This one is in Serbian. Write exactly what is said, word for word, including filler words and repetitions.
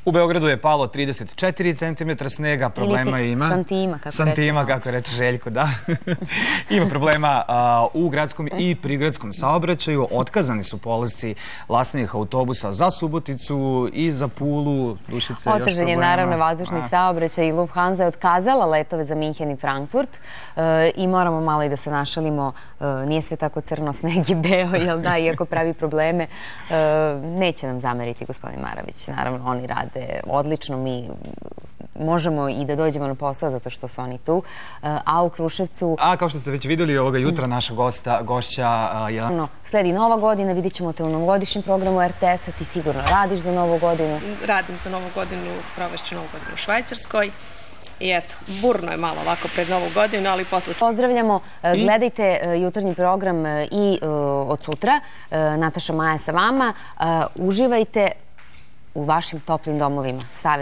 U Beogradu je palo trideset četiri centimetra snega, problema ima... santima, kako santima, kako reče Željko, da. Ima problema u gradskom i prigradskom saobraćaju. Otkazani su polazci lasnih autobusa za Suboticu i za Pulu. Dušice, još problema. Otežan je naravno vazdušni saobraćaj i Lufthansa je otkazala letove za Minhen i Frankfurt i moramo malo i da se našalimo. Nije sve tako crno, sneg je beo, jel da, iako pravi probleme. Neće nam zameriti gospodin Maravić. Naravno, oni rade odlično, mi možemo i da dođemo na posao zato što su oni tu. A u Kruševcu... A kao što ste već vidjeli ovoga jutra, naša gošća... Sledi Nova godina, vidit ćemo te u novogodišnjem programu er te esa. Ti sigurno radiš za Novu godinu? Radim za Novu godinu, provešću Novu godinu u Švajcarskoj. I eto, burno je malo ovako pred Novu godinu, ali posle... Pozdravljamo, gledajte jutarnji program i od sutra. Nataša Maja sa vama. Uživajte u vašim toplim domovima.